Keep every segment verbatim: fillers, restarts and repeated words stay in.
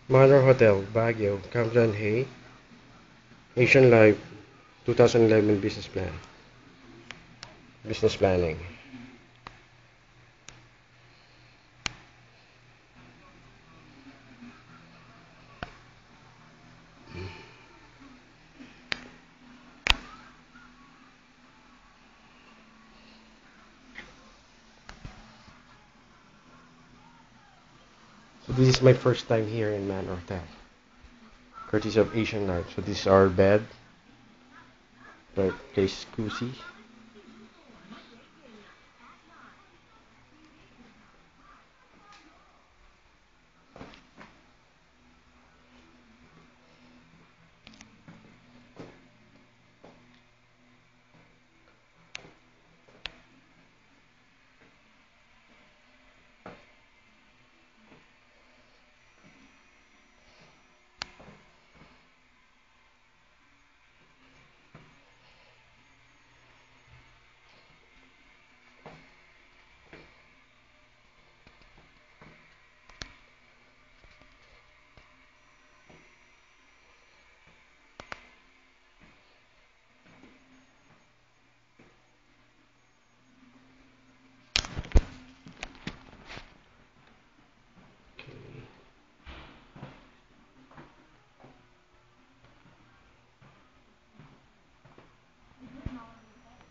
Manor Hotel, Baguio, Camden Hay, Asian Life, twenty eleven business plan, business planning. So this is my first time here in Manor Hotel, courtesy of Asian Life. So this is our bed, the place cozy.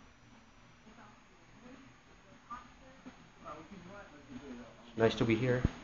Nice to be here.